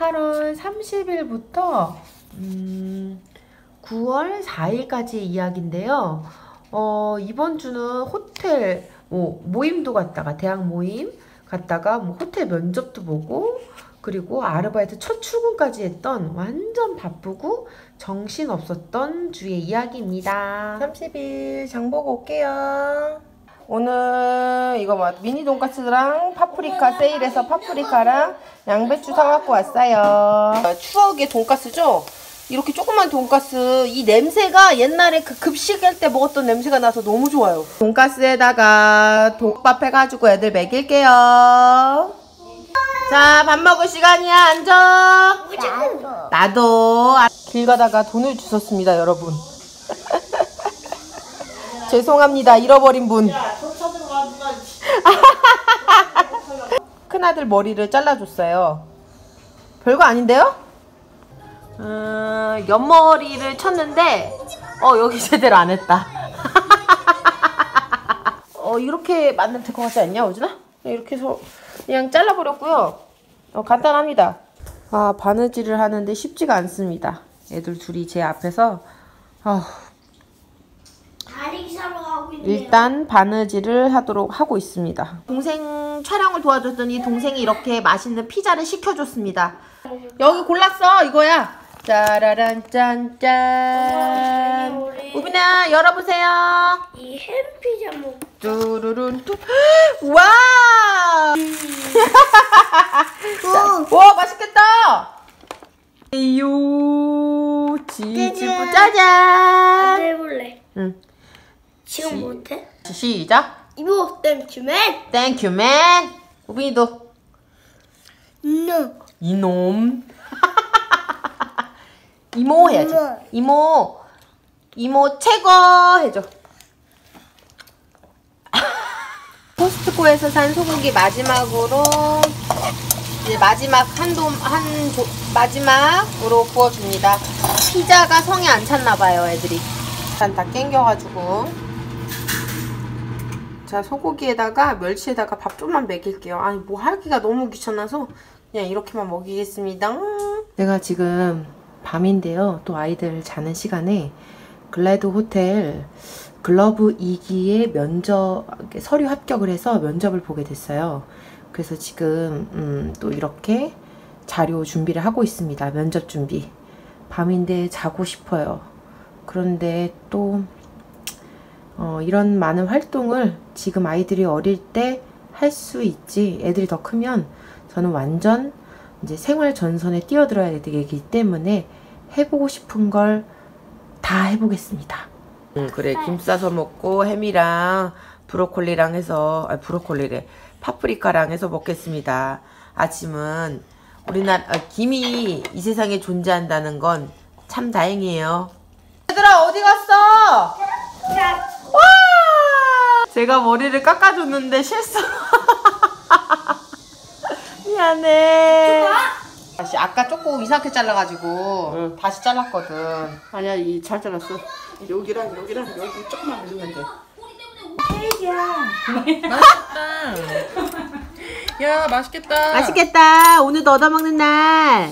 8월 30일부터 9월 4일까지 이야기인데요. 이번 주는 호텔 모임도 갔다가 대학 모임 갔다가 뭐 호텔 면접도 보고 그리고 아르바이트 첫 출근까지 했던 완전 바쁘고 정신없었던 주의 이야기입니다. 30일 장 보고 올게요. 오늘 이거 뭐 미니 돈까스랑 파프리카 세일해서 파프리카랑 양배추 사갖고 왔어요. 추억의 돈까스죠? 이렇게 조그만 돈까스 이 냄새가 옛날에 그 급식할 때 먹었던 냄새가 나서 너무 좋아요. 돈까스에다가 덮밥 해가지고 애들 먹일게요. 자, 밥 먹을 시간이야. 앉아. 나도. 길 가다가 돈을 주웠습니다, 여러분. 죄송합니다, 잃어버린 분. 큰아들 머리를 잘라줬어요. 별거 아닌데요? 옆머리를 쳤는데 여기 제대로 안 했다. 이렇게 만들면 될 것 같지 않냐, 오준아? 이렇게 해서 그냥 잘라버렸고요. 간단합니다. 바느질을 하는데 쉽지가 않습니다. 애들 둘이 제 앞에서 일단 바느질을 하고 있습니다. 동생 촬영을 도와줬더니 동생이 이렇게 맛있는 피자를 시켜줬습니다. 여기 골랐어, 이거야. 짜라란 짠짠. 우빈아 열어보세요. 이 햄피자 먹. 뚜루룬 뚜. 와. 와 맛있겠다. 이요 치즈부 짜잔. 해볼래. 응. 지금 못해? 시작. 이모 땡큐맨. 땡큐맨. 우빈이도. No. 이놈. 이모 해야지. 이모 최고 해줘. 코스트코에서 산 소고기 마지막으로 이제 마지막으로 구워줍니다. 피자가 성에 안 찼나봐요, 애들이. 일단 다 땡겨가지고. 자, 소고기에다가 멸치에다가 밥 좀만 먹일게요. 아니 뭐 하기가 너무 귀찮아서 그냥 이렇게만 먹이겠습니다. 내가 지금 밤인데요. 또 아이들 자는 시간에 글래드 호텔 글러브 2기에 서류 합격을 해서 면접을 보게 됐어요. 그래서 지금 또 이렇게 자료 준비를 하고 있습니다. 면접 준비. 밤인데 자고 싶어요. 그런데 또 이런 많은 활동을 지금 아이들이 어릴 때 할 수 있지, 애들이 더 크면 저는 완전 이제 생활 전선에 뛰어들어야 되기 때문에 해보고 싶은 걸 다 해보겠습니다. 그래, 김 싸서 먹고 햄이랑 브로콜리랑 해서 브로콜리래 파프리카랑 해서 먹겠습니다. 아침은 우리나라 김이 이 세상에 존재한다는 건 참 다행이에요. 얘들아 어디 갔어? 와! 제가 머리를 깎아줬는데 실수. 미안해. 다시 아까 조금 이상하게 잘라가지고 다시 잘랐거든. 아니야, 잘 잘랐어. 여기랑 여기 조금만 올리면 돼. 맛있다. 야, 맛있겠다. 맛있겠다. 오늘도 얻어먹는 날.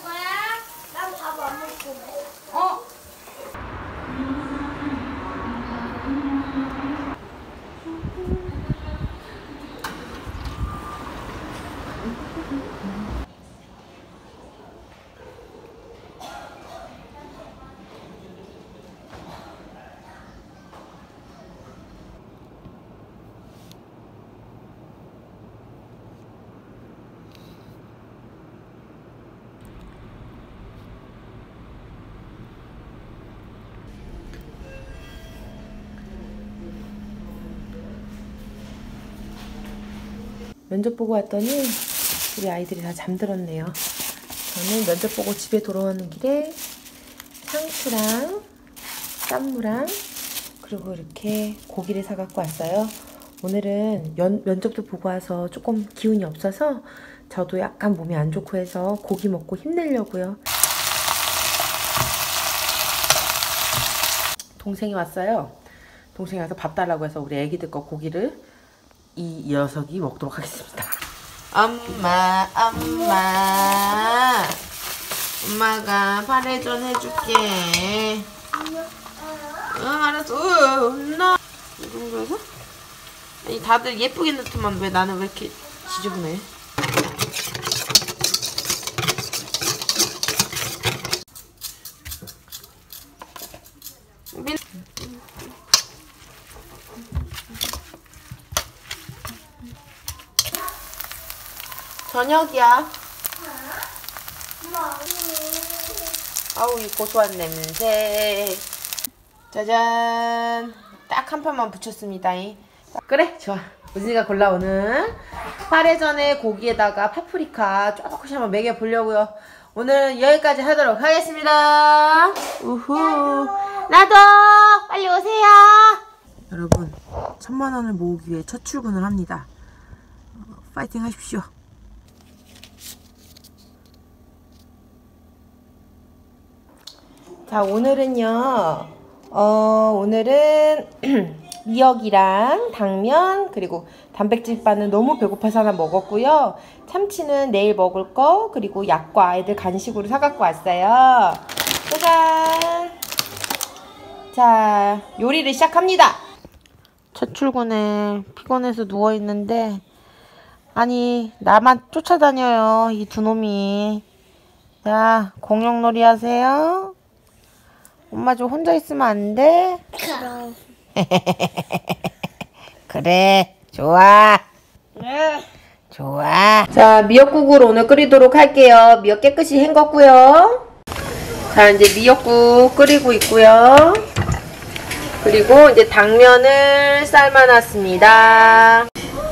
면접 보고 왔더니 우리 아이들이 다 잠들었네요. 저는 면접 보고 집에 돌아오는 길에 상추랑 쌈무랑 그리고 이렇게 고기를 사갖고 왔어요. 오늘은 면접도 보고 와서 조금 기운이 없어서 저도 약간 몸이 안 좋고 해서 고기 먹고 힘내려고요. 동생이 왔어요. 동생이 와서 밥 달라고 해서 우리 애기들 거 고기를 이 녀석이 먹도록 하겠습니다. 엄마 엄마가 파래전 해줄게. 응, 알았어. 나. 이 정도에서? 아니, 다들 예쁘게 넣더만 왜 나는 왜 이렇게 지저분해? 저녁이야. 아우, 이 고소한 냄새. 짜잔. 딱 한 판만 붙였습니다. 그래, 좋아. 우진이가 골라오는 파래전에 고기에다가 파프리카 조금씩 한번 먹여보려고요. 오늘은 여기까지 하도록 하겠습니다. 우후. 나도 빨리 오세요. 여러분, 1000만원을 모으기 위해 첫 출근을 합니다. 파이팅 하십시오. 자, 오늘은요, 오늘은 미역이랑 당면, 그리고 단백질바는 너무 배고파서 하나 먹었고요. 참치는 내일 먹을 거, 그리고 약과 아이들 간식으로 사갖고 왔어요. 짜잔! 자, 요리를 시작합니다. 첫 출근에 피곤해서 누워있는데, 아니, 나만 쫓아다녀요, 이 두 놈이. 자, 공룡놀이 하세요? 엄마 좀 혼자 있으면 안 돼? 그럼. 그래, 좋아. 좋아. 자, 미역국을 오늘 끓이도록 할게요. 미역 깨끗이 헹궜고요. 자, 이제 미역국 끓이고 있고요. 그리고 이제 당면을 삶아놨습니다.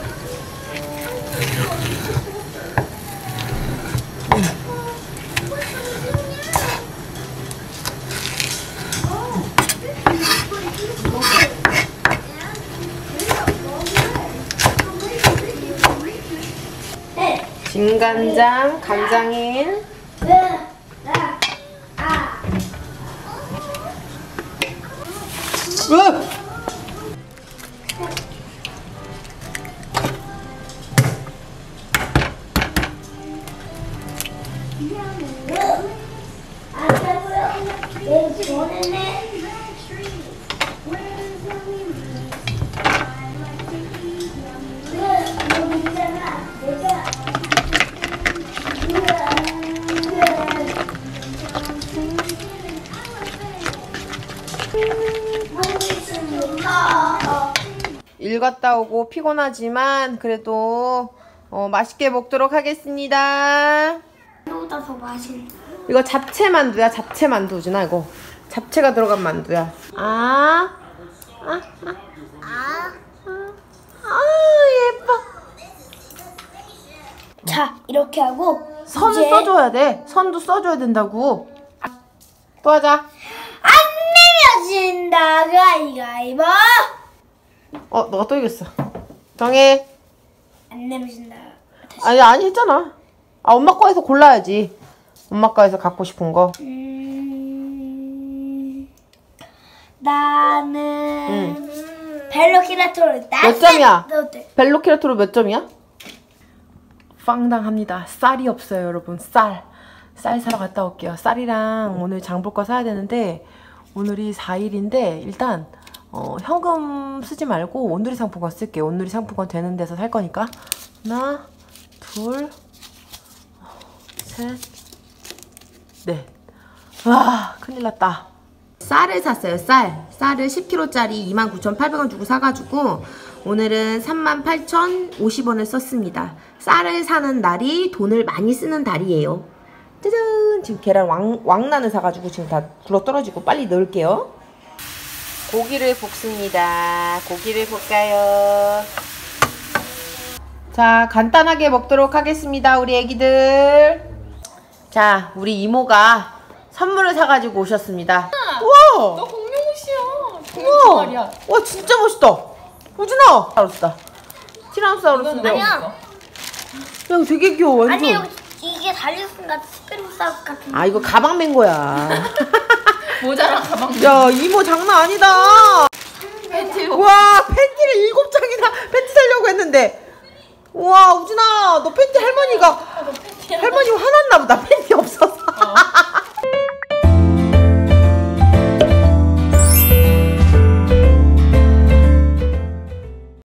진간장, 간장인, 일 갔다 오고 피곤하지만 그래도 맛있게 먹도록 하겠습니다. 이거보다 더 맛있네. 이거 잡채 만두야. 잡채 만두 우진아. 이거 잡채가 들어간 만두야. 예뻐. 자, 이렇게 하고 선을 이제 써줘야 돼. 선도 써줘야 된다고. 또 하자. 안 내면 진다. 가위바위보. 너가 또 이겼어. 정해. 안 내면 진다. 아니 했잖아. 엄마 거에서 골라야지. 엄마 거에서 갖고 싶은 거. 나는 벨로키라토를 몇 점이야? 어때? 벨로키라토로 몇 점이야? 빵당합니다. 쌀이 없어요, 여러분. 쌀 사러 갔다 올게요. 쌀이랑 오늘 장 볼 거 사야 되는데 오늘이 4일인데 일단 현금 쓰지 말고 온누리 상품권 쓸게요. 온누리 상품권 되는 데서 살 거니까. 하나, 둘, 셋, 넷. 와, 큰일 났다. 쌀을 샀어요. 쌀을 10kg짜리 29,800원 주고 사가지고 오늘은 38,050원을 썼습니다. 쌀을 사는 날이 돈을 많이 쓰는 달이에요. 짜잔! 지금 계란 왕란을 사가지고 지금 다 굴러떨어지고 빨리 넣을게요. 고기를 볶습니다. 고기를 볶아요. 자, 간단하게 먹도록 하겠습니다. 우리 애기들. 자, 우리 이모가 선물을 사가지고 오셨습니다. 우와! 너 공룡 옷이야. 우와! 말이야. 와, 진짜 멋있다. 우진아! 알았다. 티라노사우루스인데. 아니야. 야, 이거 되게 귀여워. 완전. 아니요, 이게 달리슨 같은 스페로사우스 같은. 아, 이거 가방 맨 거야. 모자랑 가방. 야, 이모 장난 아니다. 팬티. 와, 팬티를 7장이나 팬티 사려고 했는데. 우와, 우진아, 너 팬티 할머니가. 할머니 화났나 보다. 팬티 없어.